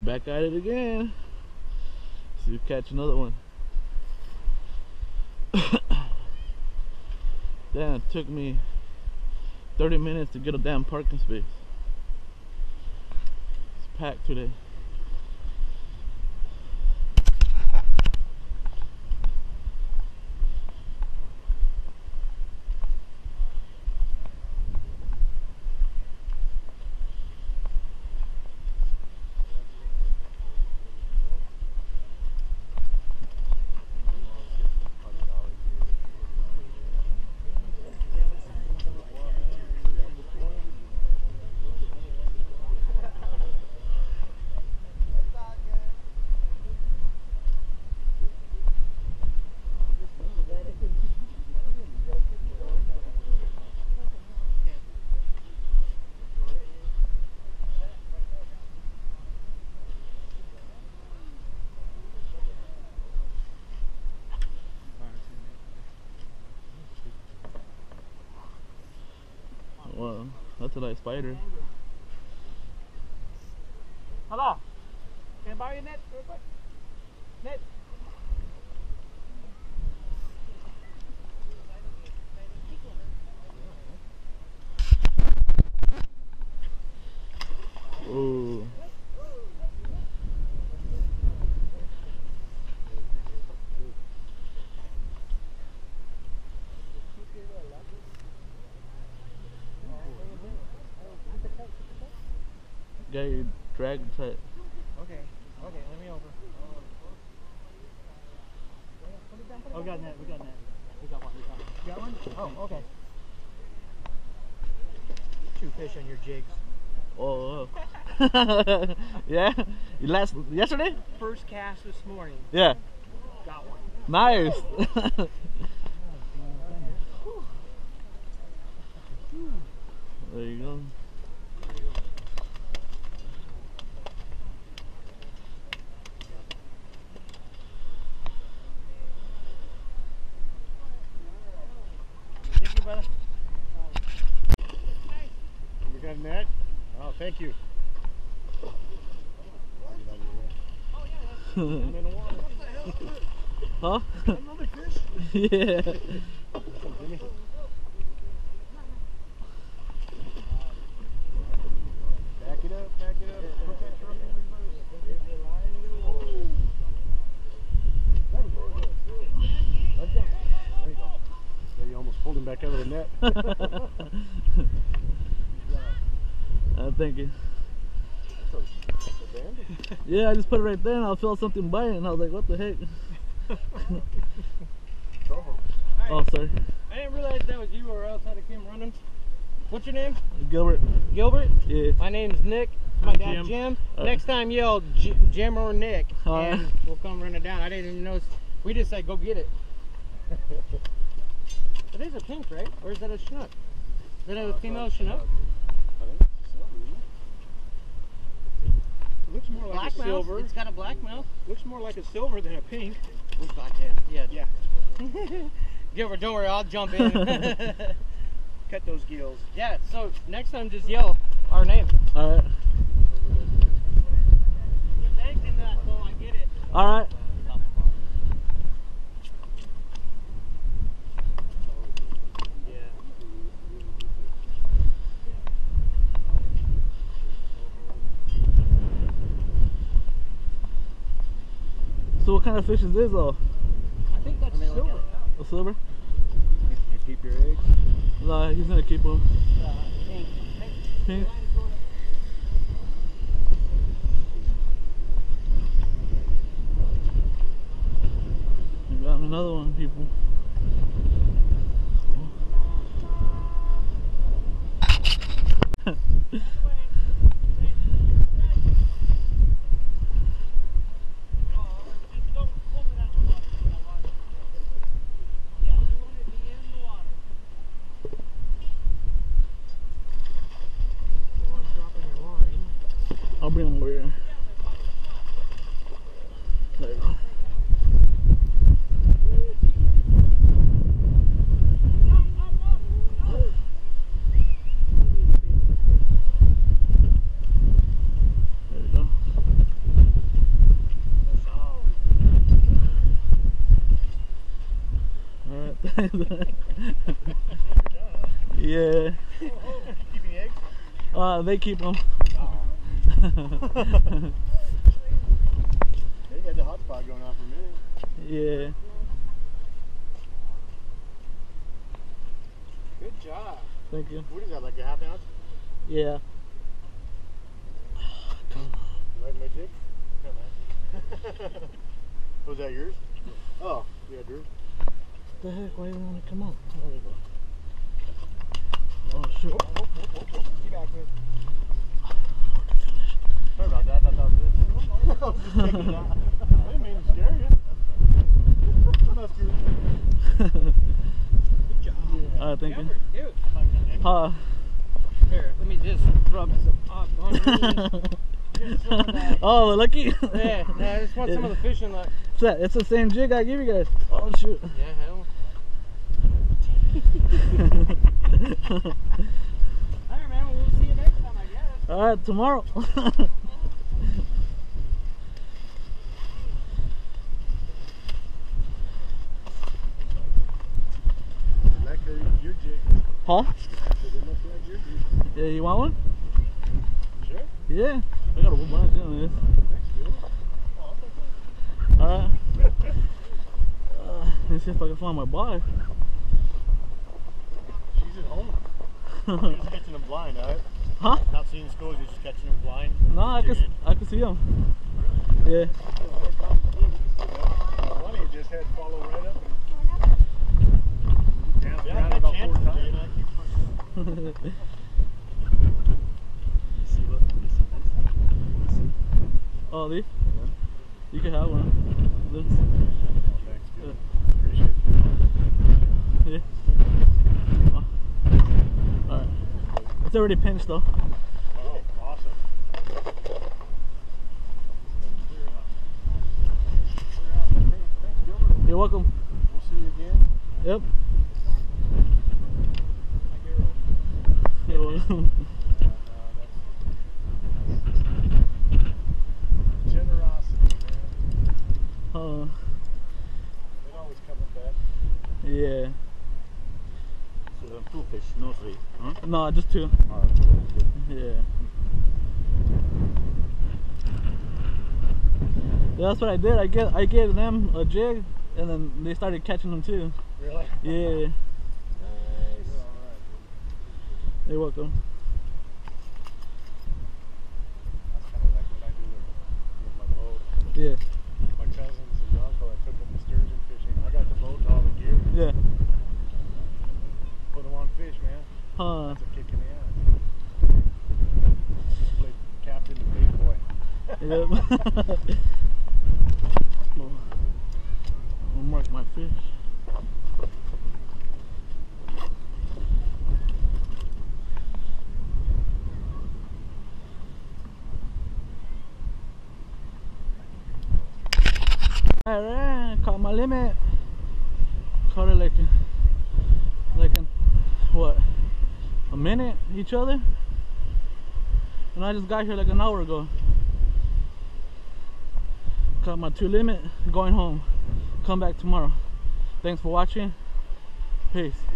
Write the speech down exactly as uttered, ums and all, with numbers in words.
Back at it again. See if we catch another one. Damn, it took me thirty minutes to get a damn parking space. It's packed today. Wow, that's a nice spider. Hello. Can I borrow your net real quick? Net. Ooh. Got your dragon type. Okay. Okay, let me over. Oh, we got net. We got net. We got one. We got one. You got one? Oh, okay. Two fish on your jigs. Oh. Yeah? You last yesterday? First cast this morning. Yeah. Got one. Nice. There you go. Thank you, brother. You got a net? Oh, thank you. I'm in the water. Huh? Another fish? Yeah. Jimmy. Back it up, back it up. Put that truck in reverse. Let go. There you go. Yeah, you almost pulled him back out of the net. I'm thinking. Yeah, I just put it right there and I felt something biting and I was like, what the heck? Oh, sorry. I didn't realize that was you or else I'd have came running. What's your name? Gilbert. Gilbert? Yeah. My name's Nick. My I'm dad Jim. Jim. Uh, Next time yell J Jim or Nick uh, and we'll come run it down. I didn't even know. We just said go get it. It is a pink, right? Or is that a Chinook? Is that a female Chinook? It looks more like Black a mouth. silver. It's got a black mouth. Looks more like a silver than a pink. Oh goddamn! Yeah. Yeah. Gilbert, don't worry, I'll jump in. Cut those gills. Yeah. So next time, just yell our name. Alright. Your leg's in that, so I get it. Alright. So what kind of fish is this though? I think that's silver. A silver? You keep your eggs? Nah, he's gonna keep them. Uh, pink. Pink? We got another one, people. I'll bring them over here. There you go. Yeah. Keeping eggs? Uh, they keep them. They got the hot spot going on for a minute. Yeah. Good job. Thank you. What is that, like a half ounce? Yeah. You like my jig? Okay, man. Was that yours? Oh, yeah, yours. What the heck? Why do you want to come up? There we go. Oh, shoot. Oh, oh, oh, oh. Keep back, man. Sorry about that. I thought that was it. I was just checking it out. I didn't mean to scare you. Good job. Alright, thank you. Dude. Uh, Here, let me just rub some off on you. oh, lucky. Yeah, no, I just want some of the fishing. Like, It's, that, it's the same jig I give you guys. Oh, shoot. yeah, hell. Alright, man, we'll see you next time, I guess. Alright, tomorrow. Like your jig. Huh? So they must like your jig. Yeah, you want one? Sure. Yeah. I got a whole bunch of this. Alright. Uh, let's see if I can find my bar. She's at home. You're just catching them blind, alright? Huh? Not seeing schools, you're just catching them blind. No, I can, Jigging. I can see them. Yeah. Funny, you just had to follow right up and dance Yeah, around I about got four chances, times. Jay, and I keep pushing. You see what? You see this? You see? Oh, these? Yeah. You can have one. This. Thanks, Yeah. appreciate it. Yeah. Oh. Alright. It's already pinched though. Oh, awesome. Clear out. Clear out. Thanks, Gilbert. You're welcome. We'll see you again. Yep. You're welcome. Generosity, man. Uh, It always coming back. yeah. So two fish, no three. Huh? No, just two. Alright, good. Yeah. Yeah, that's what I did. I get I gave them a jig, and then they started catching them too. Really? Yeah. Nice. You're welcome. That's kind of like what I do with, with my boat. Yeah. My cousins and uncle, I took them to sturgeon fishing. I got the boat and all the gear. Yeah. Put them on fish, man. Huh. That's a kick in the ass. Just played captain and big boy. Yep. I'll mark my fish. Alright, caught my limit. Caught it like, like in, what, a minute each other? And I just got here like an hour ago. Got my two limit, going home. Come back tomorrow. Thanks for watching. Peace.